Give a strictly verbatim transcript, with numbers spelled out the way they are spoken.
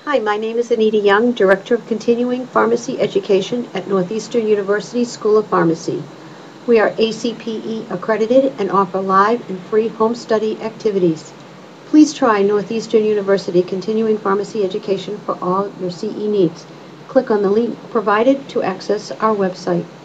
Hi, my name is Anita Young, Director of Continuing Pharmacy Education at Northeastern University School of Pharmacy. We are A C P E accredited and offer live and free home study activities. Please try Northeastern University Continuing Pharmacy Education for all your C E needs. Click on the link provided to access our website.